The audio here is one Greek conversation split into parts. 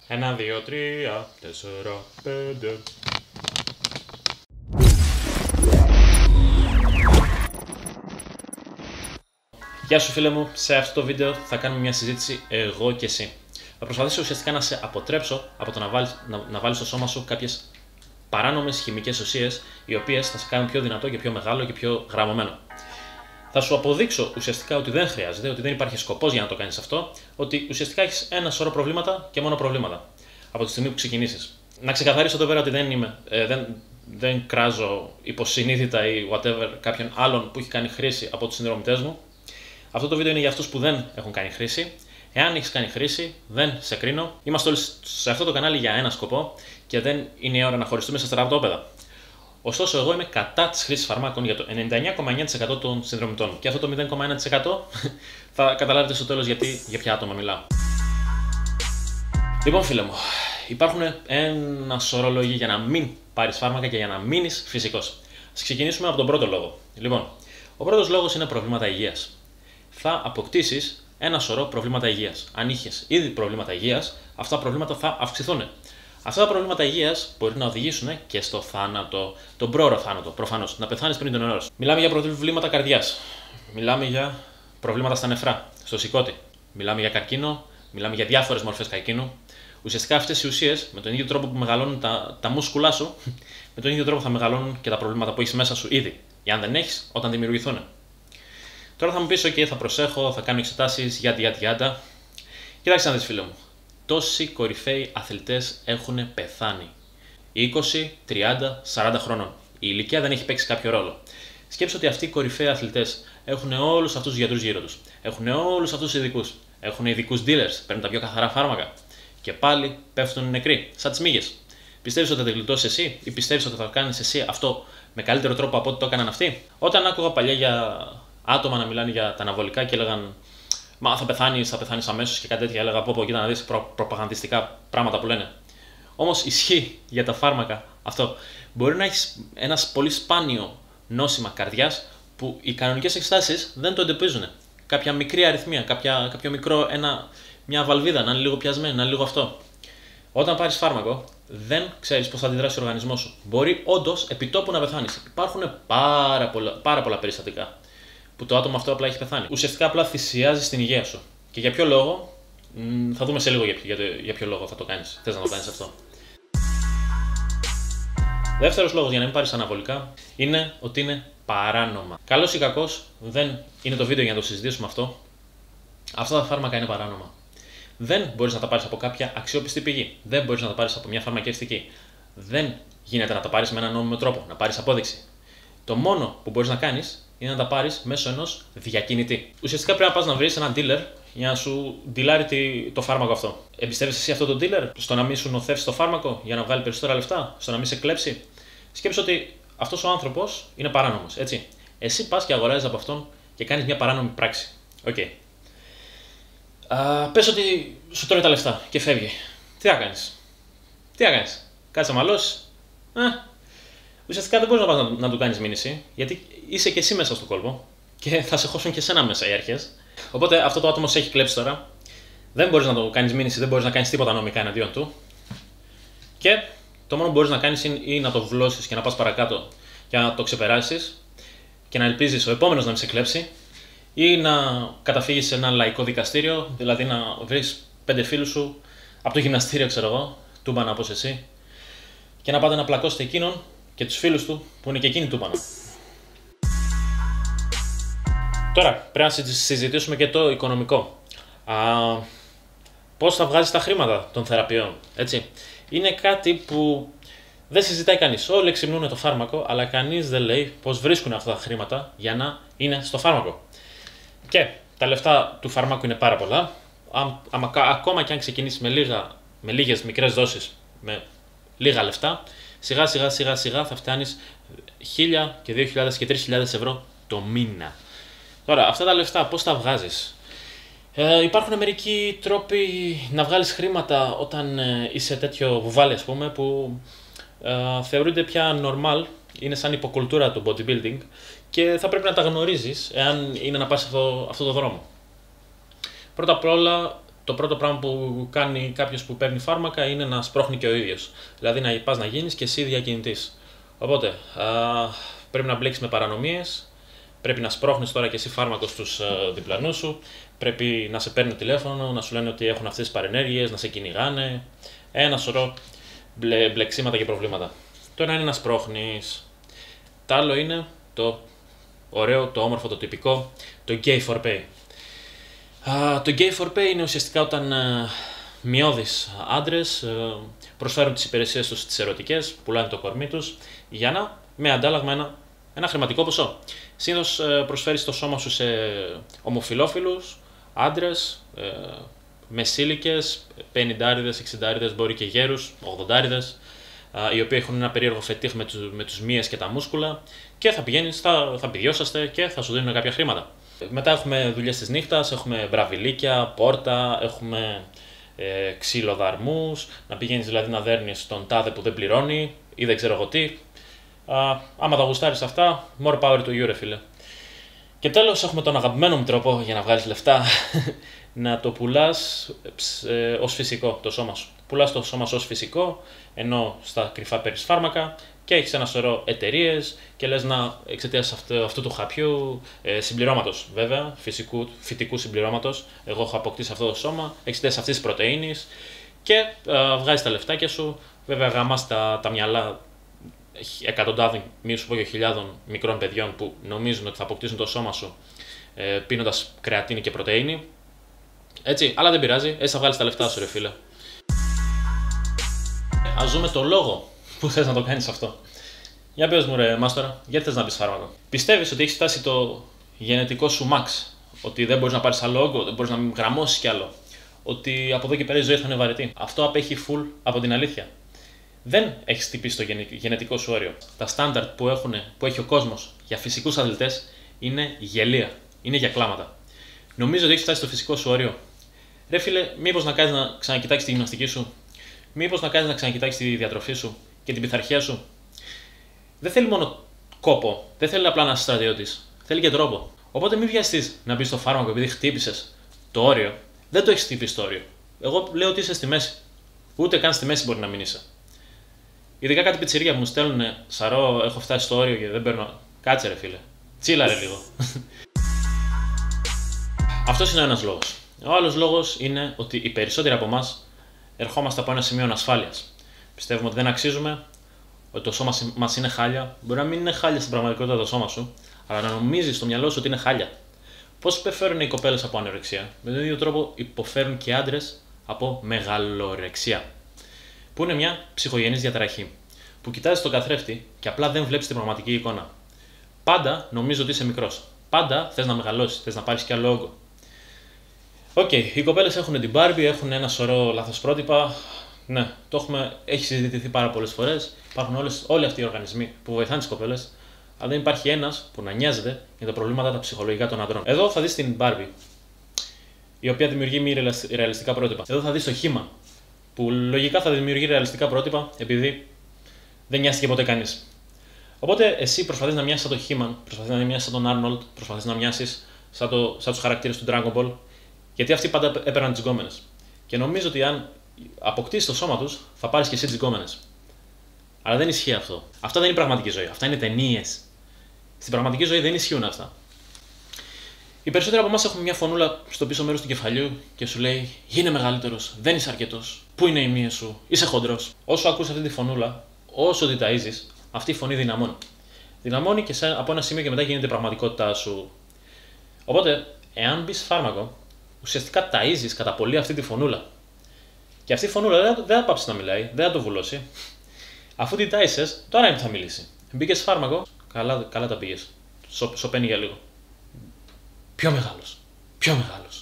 1, 2, 3, 4, 5. Γεια σου φίλε μου, σε αυτό το βίντεο θα κάνουμε μια συζήτηση εγώ και εσύ. Θα προσπαθήσω ουσιαστικά να σε αποτρέψω από το να βάλεις στο σώμα σου κάποιες παράνομες χημικές ουσίες, οι οποίες θα σε κάνουν πιο δυνατό και πιο μεγάλο και πιο γραμμωμένο. Θα σου αποδείξω ουσιαστικά ότι δεν χρειάζεται, ότι δεν υπάρχει σκοπός για να το κάνεις αυτό, ότι ουσιαστικά έχεις ένα σωρό προβλήματα και μόνο προβλήματα από τη στιγμή που ξεκινήσεις. Να ξεκαθαρίσω εδώ πέρα ότι δεν κράζω υποσυνείδητα ή whatever κάποιον άλλον που έχει κάνει χρήση από τους συνδρομητές μου. Αυτό το βίντεο είναι για αυτούς που δεν έχουν κάνει χρήση. Εάν έχεις κάνει χρήση, δεν σε κρίνω. Είμαστε όλοι σε αυτό το κανάλι για ένα σκοπό και δεν είναι η ώρα να χωριστούμε σε στρατόπεδα. Ωστόσο, εγώ είμαι κατά της χρήσης φαρμάκων για το 99,9% των συνδρομητών. Και αυτό το 0,1% θα καταλάβετε στο τέλος για ποια άτομα μιλάω. Λοιπόν, φίλε μου, υπάρχουν ένα σωρό λόγοι για να μην πάρεις φάρμακα και για να μείνεις φυσικός. Ας ξεκινήσουμε από τον πρώτο λόγο. Λοιπόν, ο πρώτος λόγος είναι προβλήματα υγείας. Θα αποκτήσεις ένα σωρό προβλήματα υγείας. Αν είχες ήδη προβλήματα υγείας, αυτά τα προβλήματα θα αυξηθούν. Αυτά τα προβλήματα υγείας μπορεί να οδηγήσουν και στο θάνατο, τον πρόωρο θάνατο, προφανώς, να πεθάνεις πριν τον ώρα σου. Μιλάμε για προβλήματα καρδιάς. Μιλάμε για προβλήματα στα νεφρά, στο σηκώτη. Μιλάμε για καρκίνο, μιλάμε για διάφορες μορφές καρκίνου. Ουσιαστικά αυτές οι ουσίες, με τον ίδιο τρόπο που μεγαλώνουν τα μούσκουλά σου, με τον ίδιο τρόπο θα μεγαλώνουν και τα προβλήματα που έχεις μέσα σου ήδη. Εάν δεν έχεις, όταν δημιουργηθούν. Τώρα θα μου πεις: OK, θα προσέχω, θα κάνω εξετάσεις, γιάντα. Κοιτάξτε να δεις, φίλε μου. Τόσοι κορυφαίοι αθλητές έχουν πεθάνει. 20, 30, 40 χρόνων. Η ηλικία δεν έχει παίξει κάποιο ρόλο. Σκέψου ότι αυτοί οι κορυφαίοι αθλητές έχουν όλους αυτούς τους γιατρούς γύρω τους. Έχουν όλους αυτούς τους ειδικούς. Έχουν ειδικούς dealers, παίρνουν τα πιο καθαρά φάρμακα. Και πάλι πέφτουν νεκροί, σαν τις μύγες. Πιστεύεις ότι θα τη γλιτώσεις εσύ, ή πιστεύεις ότι θα κάνεις εσύ αυτό με καλύτερο τρόπο από ό,τι το έκαναν αυτοί? Όταν άκουγα παλιά για άτομα να μιλάνε για τα αναβολικά και έλεγαν «Μα θα πεθάνεις αμέσως» και κάτι τέτοια, έλεγα πω κοίτα να δεις προπαγανδιστικά πράγματα που λένε. Όμως ισχύει για τα φάρμακα αυτό. Μπορεί να έχεις ένα πολύ σπάνιο νόσημα καρδιάς που οι κανονικές εξετάσεις δεν το εντοπίζουν. Κάποια μικρή αριθμία, κάποιο μικρό, μια βαλβίδα να είναι λίγο πιασμένη, να είναι λίγο αυτό. Όταν πάρεις φάρμακο, δεν ξέρεις πώς θα αντιδράσει ο οργανισμός σου. Μπορεί όντως επιτόπου να πεθάνεις. Υπάρχουν πάρα πολλά περιστατικά που το άτομο αυτό απλά έχει πεθάνει. Ουσιαστικά απλά θυσιάζεις την υγεία σου. Και για ποιο λόγο, θα δούμε σε λίγο για ποιο λόγο θα το κάνεις. Θες να το κάνεις αυτό. Δεύτερος λόγος για να μην πάρεις αναβολικά είναι ότι είναι παράνομα. Καλός ή κακός, δεν είναι το βίντεο για να το συζητήσουμε αυτό. Αυτά τα φάρμακα είναι παράνομα. Δεν μπορείς να τα πάρεις από κάποια αξιόπιστη πηγή. Δεν μπορείς να τα πάρεις από μια φαρμακευτική. Δεν γίνεται να τα πάρεις με έναν νόμιμο τρόπο, να πάρεις απόδειξη. Το μόνο που μπορείς να κάνεις είναι να τα πάρεις μέσω ενός διακινητή. Ουσιαστικά πρέπει να πας να βρεις έναν dealer για να σου ντυλάρει το φάρμακο αυτό. Εμπιστεύεσαι εσύ αυτό το dealer στο να μην σου νοθεύσει το φάρμακο για να βγάλει περισσότερα λεφτά, στο να μην σε κλέψει? Σκέψου ότι αυτός ο άνθρωπος είναι παράνομος, έτσι. Εσύ πας και αγοράζεις από αυτόν και κάνεις μια παράνομη πράξη. Okay. Πες ότι σου τρώει τα λεφτά και φεύγει. Τι θα κάνεις? Κάτσε να μαλώσεις? Ουσιαστικά δεν μπορείς να πας να του κάνεις μήνυση, γιατί είσαι και εσύ μέσα στον κόλπο και θα σε χώσουν και εσένα μέσα οι αρχές. Οπότε αυτό το άτομο σε έχει κλέψει τώρα. Δεν μπορείς να το κάνεις μήνυση, δεν μπορείς να κάνεις τίποτα νομικά εναντίον του. Και το μόνο που μπορείς να κάνεις είναι να το βλώσεις και να πας παρακάτω για να το ξεπεράσεις και να ελπίζεις ο επόμενος να μην σε κλέψει, ή να καταφύγεις σε ένα λαϊκό δικαστήριο, δηλαδή να βρεις 5 φίλους σου από το γυμναστήριο, ξέρω εγώ, τούμπανα όπως εσύ, και να πάτε να πλακώσετε εκείνον και τους φίλους του που είναι και εκείνοι τούμπανα. Τώρα πρέπει να συζητήσουμε και το οικονομικό. Πώς θα βγάζεις τα χρήματα των θεραπείων, έτσι? Είναι κάτι που δεν συζητάει κανείς. Όλοι εξυμνούν το φάρμακο, αλλά κανείς δεν λέει πώς βρίσκουν αυτά τα χρήματα για να είναι στο φάρμακο. Και τα λεφτά του φαρμάκου είναι πάρα πολλά. Ακόμα και αν ξεκινήσεις με λίγες μικρές δόσεις, με λίγα λεφτά, σιγά θα φτάνεις 1.000 και 2.000 και 3.000 ευρώ το μήνα. Τώρα, αυτά τα λεφτά πώς τα βγάζεις? Υπάρχουν μερικοί τρόποι να βγάλεις χρήματα όταν είσαι τέτοιο βουβάλι, ας πούμε, που θεωρούνται πια normal, είναι σαν υποκουλτούρα του bodybuilding και θα πρέπει να τα γνωρίζεις εάν είναι να πας αυτό το δρόμο. Πρώτα απ' όλα, το πρώτο πράγμα που κάνει κάποιος που παίρνει φάρμακα είναι να σπρώχνει και ο ίδιος. Δηλαδή να πας να γίνεις και εσύ διακινητής. Οπότε πρέπει να μπλέξεις με παρανομίες, πρέπει να σπρώχνεις τώρα και εσύ φάρμακο στους διπλανούς σου, πρέπει να σε παίρνουν τηλέφωνο, να σου λένε ότι έχουν αυτές τις παρενέργειες, να σε κυνηγάνε. Ένα σωρό μπλεξίματα και προβλήματα. Το ένα είναι να σπρώχνεις. Το άλλο είναι το ωραίο, το όμορφο, το τυπικό, το gay for pay. Το gay for pay είναι ουσιαστικά όταν μειώδεις άντρες προσφέρουν τις υπηρεσίες τους τις ερωτικές, πουλάνε το κορμί τους για να, με αντάλλαγμα ένα χρηματικό ποσό. Συνήθως προσφέρεις το σώμα σου σε ομοφυλόφιλους, άντρες, μεσήλικες, 50άριδες, 60άριδες, μπορεί και γέρους, 80άριδες, οι οποίοι έχουν ένα περίεργο φετίχ με τους μύες και τα μούσκουλα και θα πηγαίνεις, θα πηδιώσαστε και θα σου δίνουν κάποια χρήματα. Μετά έχουμε δουλειές της νύχτας, έχουμε μπραβιλίκια, πόρτα, έχουμε ξυλοδαρμούς, να πηγαίνεις δηλαδή να δέρνεις τον τάδε που δεν πληρώνει ή δεν ξέρω εγώ τι. Άμα τα γουστάρεις αυτά, more power to you, ρε φίλε. Και τέλος έχουμε τον αγαπημένο μου τρόπο για να βγάλεις λεφτά, να το πουλάς ως φυσικό το σώμα σου. Πουλάς το σώμα σου ως φυσικό, ενώ στα κρυφά παίρνεις φάρμακα και έχεις ένα σωρό εταιρείες και λες να εξαιτίας αυτού του χαπιού συμπληρώματος, βέβαια, φυτικού συμπληρώματος, εγώ έχω αποκτήσει αυτό το σώμα, εξαιτίας αυτής της πρωτεΐνης και βγάζεις τα λεφτάκια σου, βέβαια γαμάς τα μυαλά εκατοντάδων, μη σου πω και χιλιάδων μικρών παιδιών που νομίζουν ότι θα αποκτήσουν το σώμα σου πίνοντας κρεατίνη και πρωτεΐνη. Έτσι, αλλά δεν πειράζει, έτσι θα βγάλεις τα λεφτά σου, ρε φίλε. Ας δούμε το λόγο που θες να το κάνεις αυτό. Για πες μου, ρε Μάστορα, γιατί θες να πεις φάρμακο? Πιστεύεις ότι έχεις φτάσει το γενετικό σου max, ότι δεν μπορείς να πάρεις άλλο όγκο, δεν μπορείς να γραμμώσεις κι άλλο, ότι από εδώ και πέρα η ζωή θα είναι βαρετή? Αυτό απέχει full από την αλήθεια. Δεν έχεις χτυπήσει το γενετικό σου όριο. Τα στάνταρτ που έχει ο κόσμος για φυσικούς αθλητές είναι γελία. Είναι για κλάματα. Νομίζω ότι έχεις φτάσει στο φυσικό σου όριο. Ρε φίλε, μήπως να κάνεις να ξανακοιτάξεις τη γυμναστική σου? Μήπως να κάνεις να ξανακοιτάξεις τη διατροφή σου και την πειθαρχία σου? Δεν θέλει μόνο κόπο. Δεν θέλει απλά να είσαι στρατιώτης. Θέλει και τρόπο. Οπότε μην βιαστείς να μπεις στο φάρμακο επειδή χτύπησες το όριο. Δεν το έχεις χτυπήσει το όριο. Εγώ λέω ότι είσαι στη μέση. Ούτε καν στη μέση μπορεί να μην είσαι. Ειδικά κάτι πιτσιρία που μου στέλνουν Σαρώ, έχω φτάσει στο όριο και δεν παίρνω. Κάτσε, ρε φίλε. Τσίλα, ρε λίγο. Αυτός είναι ο ένας λόγος. Ο άλλος λόγος είναι ότι οι περισσότεροι από εμάς ερχόμαστε από ένα σημείο ανασφάλειας. Πιστεύουμε ότι δεν αξίζουμε, ότι το σώμα μας είναι χάλια. Μπορεί να μην είναι χάλια στην πραγματικότητα το σώμα σου, αλλά να νομίζεις στο μυαλό σου ότι είναι χάλια. Πώς υποφέρουν οι κοπέλες από ανορεξία? Με τον ίδιο τρόπο υποφέρουν και οι άντρες από μεγαλορεξία. Που είναι μια ψυχογενής διαταραχή. Που κοιτάζεις τον καθρέφτη και απλά δεν βλέπεις την πραγματική εικόνα. Πάντα νομίζεις ότι είσαι μικρός. Πάντα θες να μεγαλώσεις, θες να πάρεις κι άλλο όγκο. Οκ, οι κοπέλες έχουν την Barbie, έχουν ένα σωρό λάθος πρότυπα. Ναι, έχει συζητηθεί πάρα πολλές φορές. Υπάρχουν όλοι αυτοί οι οργανισμοί που βοηθάνε τις κοπέλες, αλλά δεν υπάρχει ένας που να νοιάζεται για τα προβλήματα τα ψυχολογικά των ανδρών. Εδώ θα δεις την Barbie, η οποία δημιουργεί μη ρεαλιστικά πρότυπα. Εδώ θα δεις το He-Man, που λογικά θα δημιουργεί ρεαλιστικά πρότυπα επειδή δεν νοιάστηκε ποτέ κανείς. Οπότε εσύ προσπαθείς να μοιάσεις σαν το He-Man, προσπαθείς να μοιάσεις σαν τον Arnold, προσπαθείς να μοιάσεις σαν τους χαρακτήρες του Dragon Ball, γιατί αυτοί πάντα έπαιρναν τις γκόμενες. Και νομίζω ότι αν αποκτήσεις το σώμα τους, θα πάρεις και εσύ τις γκόμενες. Αλλά δεν ισχύει αυτό. Αυτά δεν είναι πραγματική ζωή. Αυτά είναι ταινίες. Στην πραγματική ζωή δεν ισχύουν αυτά. Οι περισσότεροι από εμάς έχουμε μια φωνούλα στο πίσω μέρος του κεφαλιού και σου λέει: γίνε μεγαλύτερος, δεν είσαι αρκετός. Πού είναι οι μύες σου, είσαι χοντρός. Όσο ακούς αυτή τη φωνούλα, όσο τη ταΐζεις, αυτή η φωνή δυναμώνει. Δυναμώνει και από ένα σημείο και μετά γίνεται πραγματικότητά σου. Οπότε, εάν μπεις φάρμακο, ουσιαστικά ταΐζεις κατά πολύ αυτή τη φωνούλα. Και αυτή η φωνούλα δεν θα πάψει να μιλάει, δεν θα το βουλώσει. Αφού την τάισες, τώρα είναι που θα μιλήσει. Μπήκες φάρμακο, καλά τα πήγες. Σωπαίνει για λίγο. Πιο μεγάλος. Πιο μεγάλος.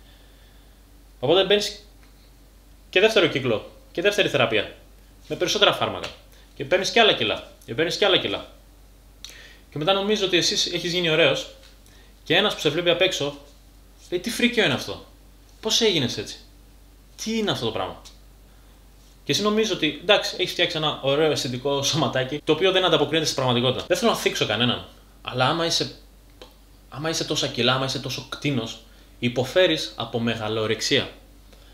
Οπότε μπαίνεις και δεύτερο κύκλο και δεύτερη θεραπεία. Με περισσότερα φάρμακα. Και παίρνεις και άλλα κιλά. Και παίρνεις και άλλα κιλά. Και μετά νομίζω ότι εσύ έχεις γίνει ωραίος και ένας που σε βλέπει απ' έξω λέει: τι φρίκιο είναι αυτό. Πώς έγινες έτσι. Τι είναι αυτό το πράγμα. Και εσύ νομίζεις ότι εντάξει, έχεις φτιάξει ένα ωραίο αισθητικό σωματάκι το οποίο δεν ανταποκρίνεται στην πραγματικότητα. Δεν θέλω να θίξω κανέναν. Αλλά άμα είσαι τόσα κιλά, άμα είσαι τόσο κτήνος, υποφέρεις από μεγαλορεξία.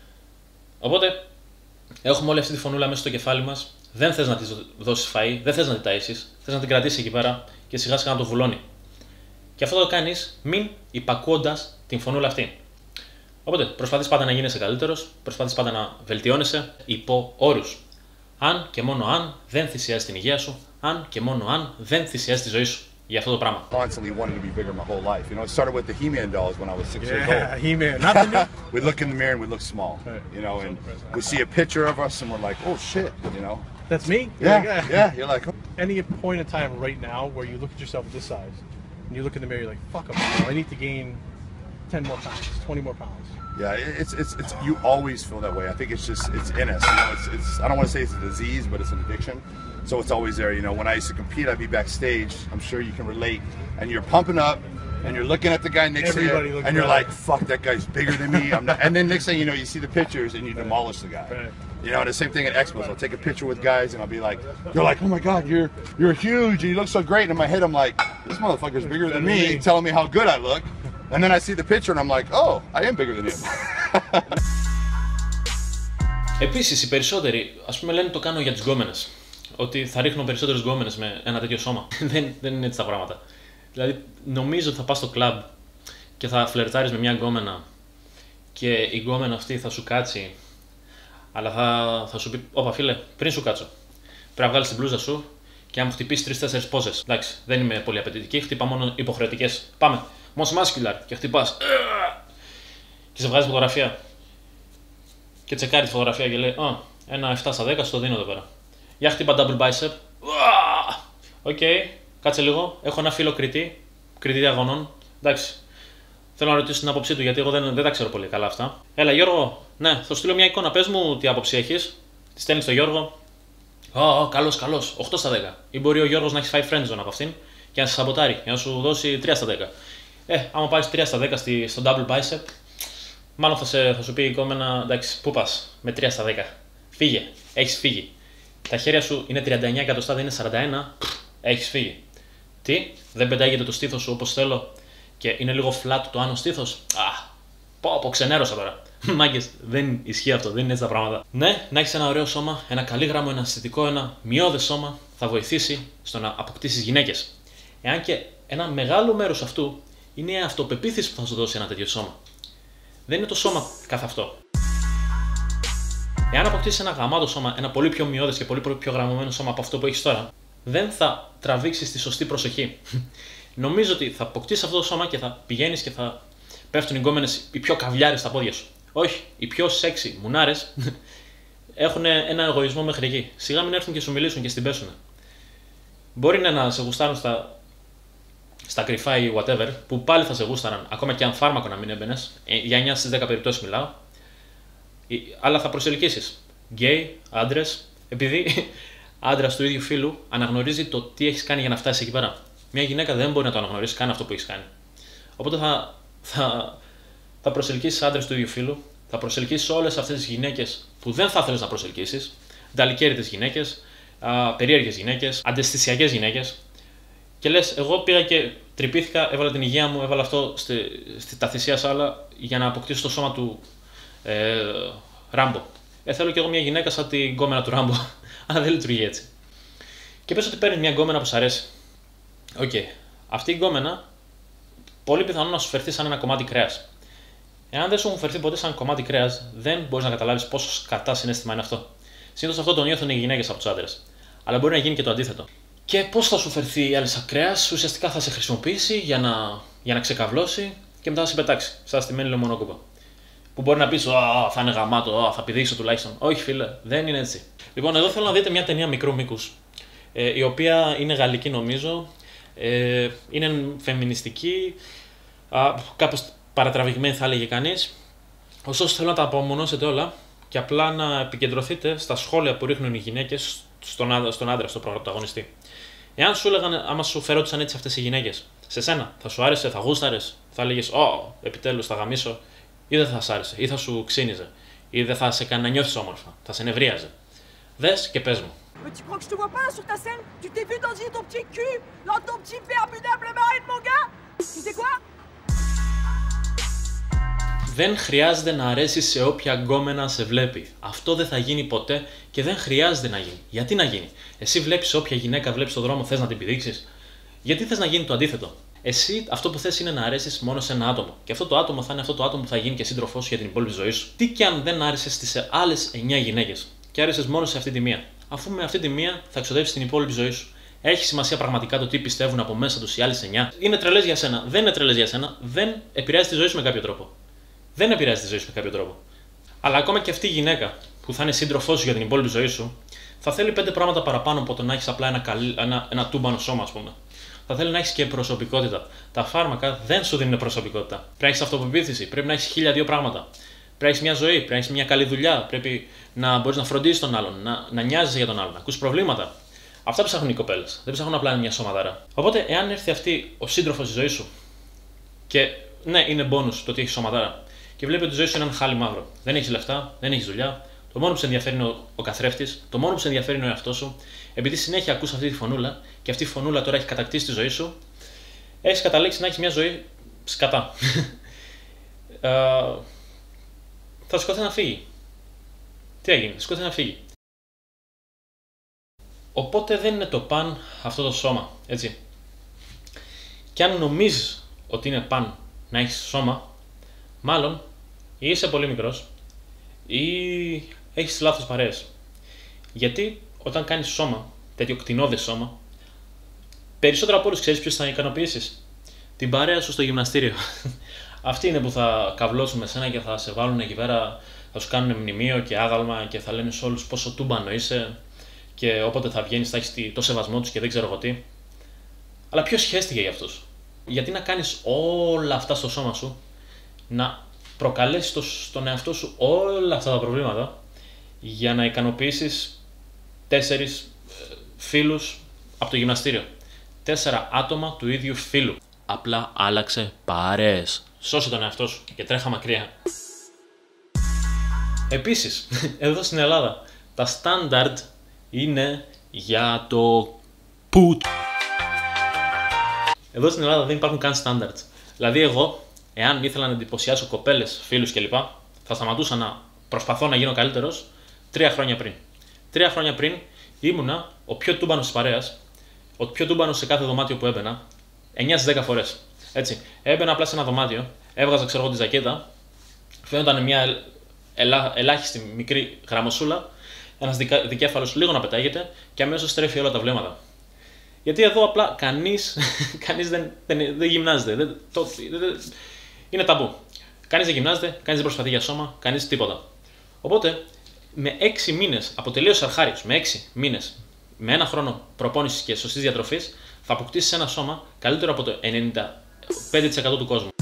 Οπότε έχουμε όλη αυτή τη φωνούλα μέσα στο κεφάλι μας. Δεν θες να της δώσεις φαΐ, δεν θες να την ταΐσεις, θες να την κρατήσεις εκεί πέρα και σιγά σιγά να το βουλώνει. Και αυτό το κάνεις μην υπακούοντας την φωνούλα αυτή. Οπότε προσπαθείς πάντα να γίνεσαι καλύτερος, προσπαθείς πάντα να βελτιώνεσαι υπό όρους. Αν και μόνο αν δεν θυσιάζεις την υγεία σου, αν και μόνο αν δεν θυσιάζεις τη ζωή σου για αυτό το πράγμα. Constantly wanted to be bigger my whole life. You know, it started with the He-Man dolls when I was 6 years old. He-Man, not the new. We look in the mirror and we look small, you know, and we see a picture of us and we're like, oh shit, you know. That's me? Yeah, you're like, oh. Any point in time right now where you look at yourself at this size and you look in the mirror, you're like, fuck, I need to gain 10 more pounds, 20 more pounds. Yeah, it's you always feel that way. I think it's in us. You know, it's I don't want to say it's a disease, but it's an addiction. So it's always there. You know, when I used to compete, I'd be backstage. I'm sure you can relate. And you're pumping up, and you're looking at the guy next to you, and you're like, "Fuck, that guy's bigger than me." I'm not. And then next thing you know, you see the pictures, and you demolish the guy. Right. You know, the same thing at expos. I'll take a picture with guys, and I'll be like, "You're like, oh my god, you're huge, and you look so great." And in my head, I'm like, "This motherfucker's bigger than me," telling me how good I look. And then I see the picture, and I'm like, "Oh, I am bigger than him." Επίσης, οι περισσότεροι, ας πούμε, λένε το κάνω για τις γκόμενες. Ότι θα ρίχνω περισσότερες γκόμενες με ένα τέτοιο σώμα. δεν είναι έτσι τα πράγματα. Δηλαδή, νομίζω ότι θα πας στο κλαμπ και θα φλερτάρεις με μια γκόμενα και η γκόμενα αυτή θα σου κάτσει, αλλά θα σου πει: όπα φίλε, πριν σου κάτσω, πρέπει να βγάλεις την μπλούζα σου και να μου χτυπήσεις 3-4 πόζες. Εντάξει, δεν είμαι πολύ απαιτητική, χτυπά μόνο υποχρεωτικές. Πάμε, most muscular και χτυπάς. Και σε βγάζει φωτογραφία. Και τσεκάρει τη φωτογραφία και λέει: ένα 7 στα 10 στο δίνω εδώ πέρα. Για χτύπα double bicep. Οκ, κάτσε λίγο. Έχω ένα φίλο κριτή διαγωνών. Εντάξει. Θέλω να ρωτήσω την άποψή του γιατί εγώ δεν τα ξέρω πολύ καλά αυτά. Έλα Γιώργο, ναι, θα σου στείλω μια εικόνα. Πες μου τι άποψη έχεις. Τη στέλνει στο Γιώργο. Καλός. 8 στα 10. Ή μπορεί ο Γιώργος να έχει φάει friendzone από αυτήν και να σε σαμποτάρει και να σου δώσει 3 στα 10. Άμα πάρεις 3 στα 10 στο double bicep, μάλλον θα σου πει η κόμενα, εντάξει, πού πας με 3 στα 10. Φύγε, έχεις φύγει. Τα χέρια σου είναι 39 εκατοστά, δεν είναι 41, έχεις φύγει. Τι, δεν πεντάγεται το στήθος σου όπως θέλω και είναι λίγο flat το άνω στήθος. Πω, ξενέρωσα τώρα. Μάγκες, δεν ισχύει αυτό, δεν είναι έτσι τα πράγματα. Ναι, να έχεις ένα ωραίο σώμα, ένα καλή γράμμο, ένα αισθητικό, ένα μειώδες σώμα θα βοηθήσει στο να αποκτήσεις γυναίκες. Εάν και ένα μεγάλο μέρος αυτού είναι η αυτοπεποίθηση που θα σου δώσει ένα τέτοιο σώμα. Δεν είναι το σώμα καθ' αυτό. Εάν αποκτήσεις ένα γαμάτο σώμα, ένα πολύ πιο μειώδες και πολύ πιο γραμμωμένο σώμα από αυτό που έχεις τώρα, δεν θα τραβήξεις τη σωστή προσοχή. Νομίζω ότι θα αποκτήσεις αυτό το σώμα και θα πηγαίνεις και θα πέφτουν οι γκόμενες οι πιο καβλιάρες στα πόδια σου. Όχι, οι πιο sexy μουνάρες έχουν ένα εγωισμό μέχρι εκεί. Σιγά μην έρθουν και σου μιλήσουν και στην πέσουν. Μπορεί να σε γουστάρουν στα κρυφά ή whatever, που πάλι θα σε γούσταραν, ακόμα και αν φάρμακο να μην έμπαινες. Για 9 στις 10 περιπτώσεις μιλάω. Αλλά θα προσελκύσεις γκέι, άντρες, επειδή άντρας του ίδιου φύλου αναγνωρίζει το τι έχεις κάνει για να φτάσεις εκεί πέρα. Μια γυναίκα δεν μπορεί να το αναγνωρίσει καν αυτό που έχεις κάνει. Οπότε θα προσελκύσεις άντρες του ίδιου φύλου, θα προσελκύσεις όλες αυτές τις γυναίκες που δεν θα ήθελες να προσελκύσεις, νταλικέριτες γυναίκες, περίεργες γυναίκες, ανταισθησιακές γυναίκες. Και λες, εγώ πήγα και τρυπήθηκα, έβαλα την υγεία μου, έβαλα αυτό στα θυσία σάλα για να αποκτήσω το σώμα του Ράμπο. Θέλω κι εγώ μια γυναίκα σαν την γκόμενα του Ράμπο. Αλλά δεν λειτουργεί έτσι. Και πες ότι παίρνει μια γκόμενα που σ' αρέσει. Οκ. Αυτή η γκόμενα πολύ πιθανό να σου φερθεί σαν ένα κομμάτι κρέας. Εάν δεν σου έχουν φερθεί ποτέ σαν κομμάτι κρέας, δεν μπορείς να καταλάβεις πόσο σκατά συναίσθημα είναι αυτό. Συνήθως αυτό το νιώθουν οι γυναίκες από τους άντρες. Αλλά μπορεί να γίνει και το αντίθετο. Και πώς θα σου φερθεί η άλλη σαν κρέας, ουσιαστικά θα σε χρησιμοποιήσει για να ξεκαβλώσει και μετά θα σε πετάξει. Σαν στημένη λεμονόκουπα. Που μπορεί να πεις, θα είναι γαμάτο, θα πηδήξω τουλάχιστον. Όχι, φίλε, δεν είναι έτσι. Λοιπόν, εδώ θέλω να δείτε μια ταινία μικρού μήκους, η οποία είναι γαλλική νομίζω, είναι φεμινιστική, κάπως παρατραβηγμένη θα έλεγε κανείς. Ωστόσο, θέλω να τα απομονώσετε όλα και απλά να επικεντρωθείτε στα σχόλια που ρίχνουν οι γυναίκες στον άντρα, στον πρωταγωνιστή. Εάν σου έλεγαν, άμα σου φερόντουσαν έτσι αυτές οι γυναίκες, σε σένα θα σου άρεσε, θα γούσταρες, θα έλεγες, επιτέλους θα γαμίσω, ή δεν θα σ' άρεσε, ή θα σου ξύνιζε, ή δεν θα σε κάνει να νιώθεις όμορφα, θα σε νευρίαζε. Δες και πες μου. Mais tu crois que je te vois pas sur ta scène? Tu t'es vu dans ton petit cul, dans ton petit père minable mari de mon gars? Tu sais quoi? Δεν χρειάζεται να αρέσει σε όποια γκόμενα σε βλέπει. Αυτό δεν θα γίνει ποτέ και δεν χρειάζεται να γίνει. Γιατί να γίνει? Εσύ βλέπεις όποια γυναίκα βλέπεις στον δρόμο, θες να την πηδήξεις? Γιατί θες να γίνει το αντίθετο? Εσύ αυτό που θες είναι να αρέσεις μόνο σε ένα άτομο. Και αυτό το άτομο θα είναι αυτό το άτομο που θα γίνει και σύντροφός σου για την υπόλοιπη ζωή σου. Τι κι αν δεν άρεσες στις άλλες 9 γυναίκες και άρεσες μόνο σε αυτή τη μία, αφού με αυτή τη μία θα εξοδεύσεις την υπόλοιπη ζωή σου. Έχει σημασία πραγματικά το τι πιστεύουν από μέσα τους οι άλλες 9? Είναι τρελές για σένα, δεν είναι τρελές για σένα, δεν επηρεάζει τη ζωή σου με κάποιο τρόπο. Δεν επηρεάζει τη ζωή σου με κάποιο τρόπο. Αλλά ακόμα και αυτή η γυναίκα που θα είναι σύντροφός σου για την υπόλοιπη ζωή σου, θα θέλει 5 πράγματα παραπάνω από το να έχεις απλά ένα τούμπανο σώμα, ας πούμε. Θα θέλει να έχεις και προσωπικότητα. Τα φάρμακα δεν σου δίνουν προσωπικότητα. Πρέπει να έχεις αυτοπεποίθηση, πρέπει να έχεις 1002 πράγματα. Πρέπει να έχεις μια ζωή, πρέπει να έχεις μια καλή δουλειά, πρέπει να μπορείς να φροντίσεις τον άλλον, να νοιάζεσαι για τον άλλον, να ακούς προβλήματα. Αυτά ψάχνουν οι κοπέλες. Δεν ψάχνουν απλά μια σωματάρα. Οπότε, εάν έρθει αυτή ο σύντροφος της ζωής σου, και ναι, είναι μπόνους το ότι έχεις σωματάρα, και βλέπει ότι η ζωή σου είναι ένα χάλι μαύρο. Δεν έχεις λεφτά, δεν έχεις δουλειά, το μόνο που σε ενδιαφέρει είναι ο καθρέφτης, το μόνο που σε ενδιαφέρει είναι ο εαυτός σου, επειδή συνέχεια ακούς αυτή τη φωνούλα, και αυτή η φωνούλα τώρα έχει κατακτήσει τη ζωή σου, έχεις καταλήξει να έχεις μια ζωή σκατά. Θα σηκώθει να φύγει. Τι έγινε, σηκώθει να φύγει. Οπότε δεν είναι το παν αυτό το σώμα, έτσι. Και αν νομίζεις ότι είναι παν να έχεις σώμα, μάλλον ή είσαι πολύ μικρός ή έχεις λάθος παρέες. Γιατί όταν κάνεις σώμα, τέτοιο κτηνώδες σώμα, περισσότερο από όλους ξέρεις ποιος θα ικανοποιήσεις? Την παρέα σου στο γυμναστήριο. Αυτοί είναι που θα καυλώσουν με σένα και θα σε βάλουν εκεί πέρα, θα σου κάνουν μνημείο και άγαλμα και θα λένε σε όλους πόσο τούμπανο είσαι. Και όποτε θα βγαίνεις θα έχεις το σεβασμό τους και δεν ξέρω εγώ τι. Αλλά ποιος σχέστηκε για αυτούς? Γιατί να κάνεις όλα αυτά στο σώμα σου, να προκαλέσεις στον εαυτό σου όλα αυτά τα προβλήματα για να ικανοποιήσεις 4 φίλους από το γυμναστήριο. 4 άτομα του ίδιου φίλου. Απλά άλλαξε παρέες. Σώσε τον εαυτό σου και τρέχα μακριά. Επίσης, εδώ στην Ελλάδα, τα standard είναι για το πουτ. Εδώ στην Ελλάδα δεν υπάρχουν καν standards. Δηλαδή εγώ, εάν ήθελα να εντυπωσιάσω κοπέλες, φίλους κλπ, θα σταματούσα να προσπαθώ να γίνω καλύτερος 3 χρόνια πριν. 3 χρόνια πριν ήμουνα ο πιο τούμπανος της παρέας, ο πιο τούμπανος σε κάθε δωμάτιο που έμπαινα, 9 στις 10 φορές. Έτσι. Έμπαινα απλά σε ένα δωμάτιο, έβγαζα ξέρω εγώ τη ζακέτα, φαίνονταν μια ελάχιστη μικρή γραμμοσούλα, ένας δικέφαλος λίγο να πετάγεται και αμέσως στρέφει όλα τα βλέμματα. Γιατί εδώ απλά κανείς δεν γυμνάζεται. Είναι ταμπού. Κανείς δεν γυμνάζεται, κανείς δεν προσπαθεί για σώμα, κανείς τίποτα. Οπότε με 6 μήνες από τελείως αρχάριος, με 6 μήνες, με 1 χρόνο προπόνησης και σωστής διατροφής, θα αποκτήσεις ένα σώμα καλύτερο από το 95% του κόσμου.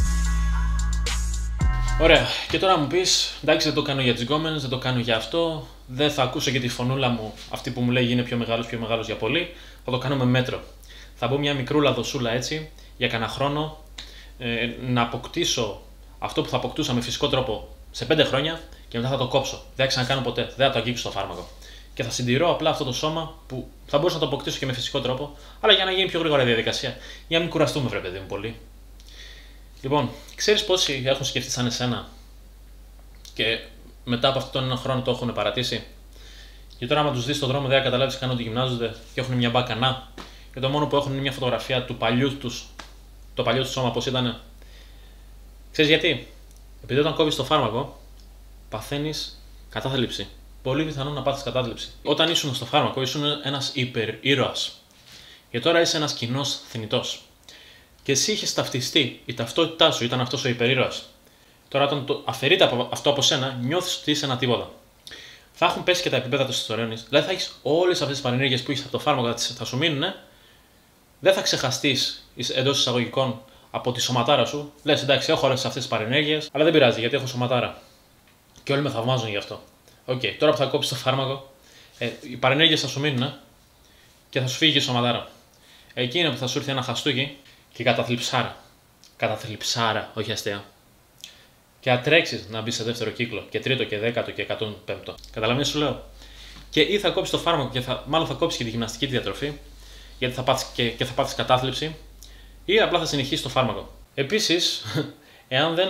Ωραία, και τώρα μου πεις, εντάξει, δεν το κάνω για τις γκόμενες, δεν το κάνω για αυτό, δεν θα ακούσω και τη φωνούλα μου, αυτή που μου λέει είναι πιο μεγάλος για πολύ, θα το κάνω με μέτρο. Θα μπω μια μικρούλα δοσούλα έτσι, για κανένα χρόνο, να αποκτήσω αυτό που θα αποκτούσα με φυσικό τρόπο σε 5 χρόνια και μετά θα το κόψω. Δεν θα ξανακάνω ποτέ, δεν θα το αγγίξω στο φάρμακο. Και θα συντηρώ απλά αυτό το σώμα που θα μπορούσα να το αποκτήσω και με φυσικό τρόπο, αλλά για να γίνει πιο γρήγορα διαδικασία. Για να μην κουραστούμε, βρε παιδί μου, πολύ. Λοιπόν, ξέρεις πόσοι έχουν σκεφτεί σαν εσένα και μετά από αυτόν τον 1 χρόνο το έχουν παρατήσει? Και τώρα, άμα τους δεις στον δρόμο, δεν θα καταλάβεις καν ότι γυμνάζονται και έχουν μια μπακανά. Και το μόνο που έχουν είναι μια φωτογραφία του παλιού τους, το παλιό του σώμα πώς ήταν. Ξέρεις γιατί? Επειδή όταν κόβεις το φάρμακο, παθαίνεις κατάθλιψη. Πολύ πιθανό να πάθεις κατάθλιψη. Όταν ήσουν στο φάρμακο, ήσουν ένας υπερήρωας. Και τώρα είσαι ένας κοινός θνητός. Και εσύ είχες ταυτιστεί, η ταυτότητά σου ήταν αυτός ο υπερήρωας. Τώρα, όταν το αφαιρείται αυτό από σένα, νιώθεις ότι είσαι ένα τίποτα. Θα έχουν πέσει και τα επίπεδα του τεστοστερόνης, δηλαδή θα έχεις όλες αυτές τις παρενέργειες που έχεις από το φάρμακο, θα σου μείνουν. Δεν θα ξεχαστείς εντός εισαγωγικών από τη σωματάρα σου. Λες, εντάξει, έχω όλες αυτές τις παρενέργειες, αλλά δεν πειράζει γιατί έχω σωματάρα. Και όλοι με θαυμάζουν γι' αυτό. Οκ, τώρα που θα κόψεις το φάρμακο, οι παρενέργειες θα σου μείνουν και θα σου φύγει η σωματάρα. Εκεί είναι που θα σου έρθει ένα χαστούκι και καταθλιψάρα. Καταθλιψάρα, όχι αστεία. Και θα τρέξεις να μπεις σε δεύτερο κύκλο και τρίτο και 10ο και 105ο. Καταλαβαίνεις σου λέω? Και ή θα κόψεις το φάρμακο και μάλλον θα κόψεις και τη γυμναστική τη διατροφή, γιατί θα πάθεις και θα πάθεις κατάθλιψη, ή απλά θα συνεχίσεις το φάρμακο. Επίσης, εάν δεν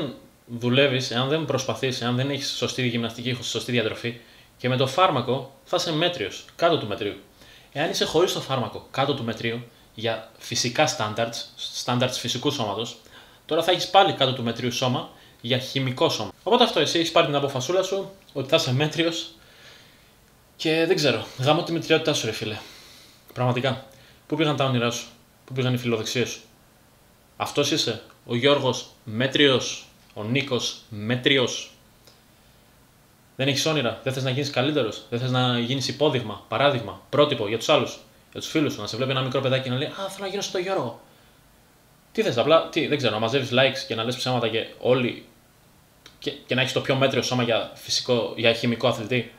δουλεύεις, εάν δεν προσπαθείς, εάν δεν έχεις σωστή γυμναστική, σωστή διατροφή, και με το φάρμακο θα είσαι μέτριος, κάτω του μετρίου. Εάν είσαι χωρίς το φάρμακο, κάτω του μετρίου, για φυσικά standards φυσικού σώματος, τώρα θα έχεις πάλι κάτω του μετρίου σώμα για χημικό σώμα. Οπότε αυτό, εσύ έχεις πάρει την αποφασούλα σου ότι θα είσαι μέτριος και δεν ξέρω, γάμω τη μετριότητά σου, ρε φίλε. Πραγματικά. Πού πήγαν τα όνειρά σου, πού πήγαν οι φιλοδοξίες σου? Αυτός είσαι, ο Γιώργος μέτριος, ο Νίκος μέτριος. Δεν έχεις όνειρα, δεν θες να γίνεις καλύτερος, δεν θες να γίνεις υπόδειγμα, παράδειγμα, πρότυπο για τους άλλους, για τους φίλους σου, να σε βλέπει ένα μικρό παιδάκι και να λέει «Α, θέλω να γίνω σαν τον Γιώργο». Τι θες, απλά, δεν ξέρω, να μαζεύεις likes και να λες ψέματα και όλοι και να έχεις το πιο μέτριο σώμα για χημικό αθλητή.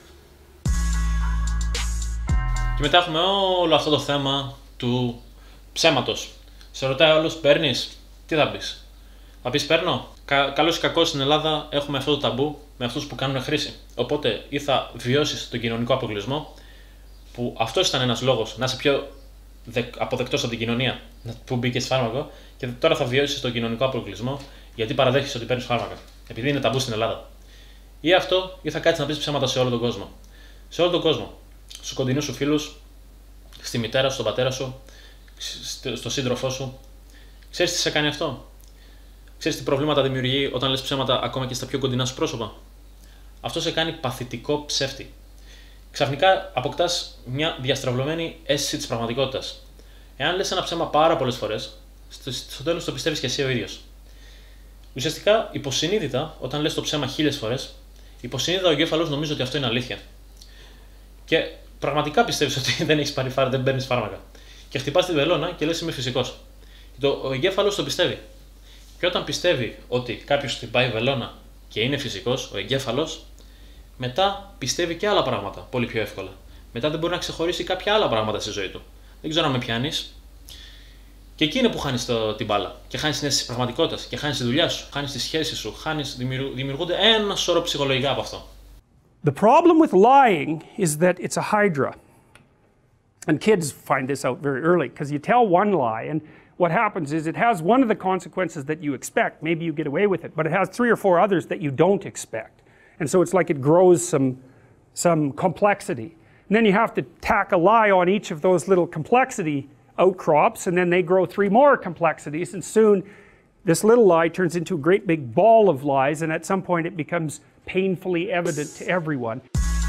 Και μετά έχουμε όλο αυτό το θέμα του ψέματος. Σε ρωτάει όλος, παίρνεις, τι θα πεις? Θα πεις παίρνω. Καλώς ή κακώς στην Ελλάδα έχουμε αυτό το ταμπού με αυτούς που κάνουν χρήση. Οπότε ή θα βιώσεις τον κοινωνικό αποκλεισμό, που αυτός ήταν ένας λόγος να είσαι πιο αποδεκτός από την κοινωνία που μπήκες φάρμακο, και τώρα θα βιώσεις τον κοινωνικό αποκλεισμό γιατί παραδέχεσαι ότι παίρνεις φάρμακα. Επειδή είναι ταμπού στην Ελλάδα. Ή αυτό, ή θα κάτσεις να πεις ψέματα σε όλο τον κόσμο. Σε όλο τον κόσμο. Στους κοντινούς σου φίλους, στη μητέρα σου, στον πατέρα σου, στον σύντροφό σου. Ξέρεις τι σε κάνει αυτό? Ξέρεις τι προβλήματα δημιουργεί όταν λες ψέματα ακόμα και στα πιο κοντινά σου πρόσωπα? Αυτό σε κάνει παθητικό ψεύτη. Ξαφνικά αποκτάς μια διαστραβλωμένη αίσθηση της πραγματικότητας. Εάν λες ένα ψέμα πάρα πολλές φορές, στο τέλος το πιστεύεις και εσύ ο ίδιος. Ουσιαστικά, υποσυνείδητα, όταν λες το ψέμα 1000 φορές, υποσυνείδητα ο εγκέφαλος νομίζει ότι αυτό είναι αλήθεια. Και πραγματικά πιστεύεις ότι δεν έχεις πάρει δεν παίρνεις φάρμακα. Και χτυπάς τη βελόνα και λες είμαι φυσικός. Και ο εγκέφαλος το πιστεύει. Και όταν πιστεύει ότι κάποιος χτυπάει βελόνα και είναι φυσικός, ο εγκέφαλος, μετά πιστεύει και άλλα πράγματα πολύ πιο εύκολα. Μετά δεν μπορεί να ξεχωρίσει κάποια άλλα πράγματα στη ζωή του. Δεν ξέρω αν με πιάνεις. Και εκεί είναι που χάνεις την μπάλα. Και χάνεις την αίσθηση της πραγματικότητας. Και χάνεις τη δουλειά σου. Χάνεις τις σχέσεις σου. Δημιουργούνται ένα σωρό ψυχολογικά από αυτό. The problem with lying is that it's a hydra. And kids find this out very early because you tell one lie and what happens is it has one of the consequences that you expect. Maybe you get away with it, but it has 3 or 4 others that you don't expect. And so it's like it grows some complexity. And then you have to tack a lie on each of those little complexity outcrops, and then they grow 3 more complexities, and soon this little lie turns into a great big ball of lies, and at some point it becomes painfully evident to everyone.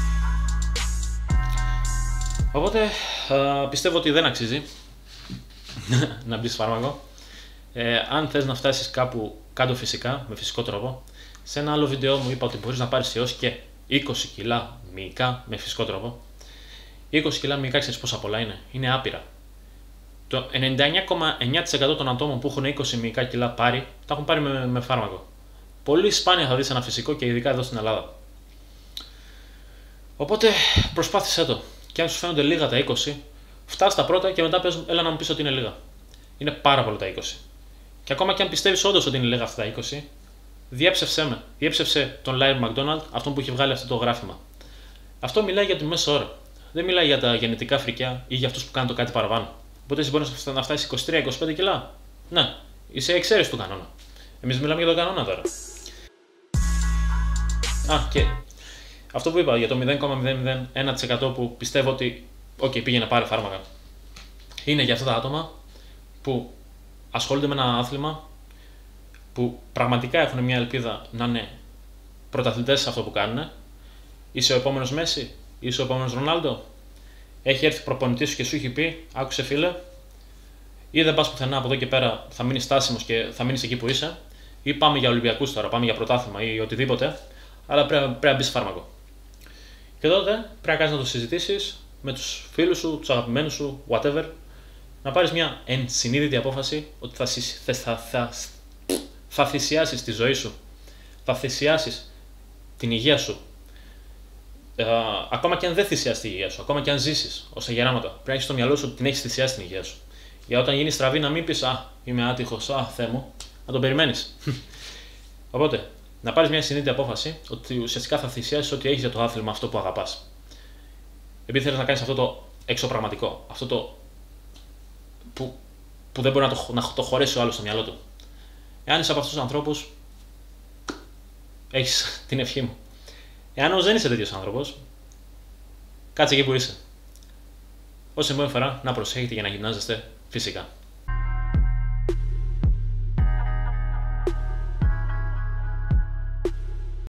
Οπότε πιστεύω ότι δεν αξίζει να μπεις φάρμακο. Αν θες να φτάσεις κάπου κάτω φυσικά, με φυσικό τρόπο, σε ένα άλλο βίντεο μου είπα ότι μπορείς να πάρεις έως και 20 κιλά μυϊκά με φυσικό τρόπο. 20 κιλά μυϊκά ξέρεις πόσα πολλά είναι? Είναι άπειρα. Το 99,9% των ατόμων που έχουν 20 μυϊκά κιλά πάρει, τα έχουν πάρει με φάρμακο. Πολύ σπάνια θα δεις ένα φυσικό και ειδικά εδώ στην Ελλάδα. Οπότε προσπάθησέ το. Και αν σου φαίνονται λίγα τα 20, φτάσ' τα πρώτα και μετά έλα να μου πεις ότι είναι λίγα. Είναι πάρα πολλά τα 20. Και ακόμα και αν πιστεύεις όντως ότι είναι λίγα αυτά τα 20, διέψευσέ με. Διέψευσε τον Larry McDonald, αυτόν που έχει βγάλει αυτό το γράφημα. Αυτό μιλάει για τη μέση ώρα. Δεν μιλάει για τα γενετικά φρικιά ή για αυτούς που κάνουν το κάτι παραπάνω. Οπότε εσύ μπορείς να φτάσεις 23-25 κιλά. Ναι, είσαι εξαίρεση του κανόνα. Εμείς μιλάμε για τον κανόνα τώρα. Και αυτό που είπα για το 0,001% που πιστεύω ότι πήγαινε πάρε φάρμακα. Είναι για αυτά τα άτομα που ασχολούνται με ένα άθλημα, που πραγματικά έχουν μια ελπίδα να είναι πρωταθλητές σε αυτό που κάνουν. Είσαι ο επόμενος Μέση, είσαι ο επόμενος Ρονάλντο. Έχει έρθει προπονητής σου και σου έχει πει, άκουσε φίλε, ή δεν πας πουθενά από εδώ και πέρα, θα μείνεις στάσιμος και θα μείνεις εκεί που είσαι, ή πάμε για Ολυμπιακούς τώρα, πάμε για πρωτάθλημα ή οτιδήποτε, αλλά πρέπει να μπεις φάρμακο. Και τότε πρέπει να κάνεις να το συζητήσεις με τους φίλους σου, τους αγαπημένους σου, whatever, να πάρεις μια ενσυνείδητη απόφαση ότι θα θυσιάσεις τη ζωή σου, θα θυσιάσεις την υγεία σου. Ακόμα και αν δεν θυσιάσεις την υγεία σου, ακόμα και αν ζήσεις ως αγεράματα, πρέπει να έχεις στο μυαλό σου ότι την έχεις θυσιάσει την υγεία σου. Για όταν γίνει στραβή να μην πεις είμαι άτυχος, Θεέ μου, να τον περιμένεις. Οπότε, να πάρεις μια συνείδητη απόφαση ότι ουσιαστικά θα θυσιάσεις ό,τι έχεις για το άθλημα αυτό που αγαπάς. Επειδή θέλεις να κάνεις αυτό το εξωπραγματικό, αυτό το που δεν μπορεί να το χωρέσει ο άλλος στο μυαλό του. Εάν είσαι από αυτούς τους ανθρώπους, έχεις την ευχή μου. Εάν όμως δεν είσαι τέτοιος άνθρωπος, κάτσε εκεί που είσαι. Ως επόμενη φορά να προσέχετε και να γυμνάζεστε φυσικά.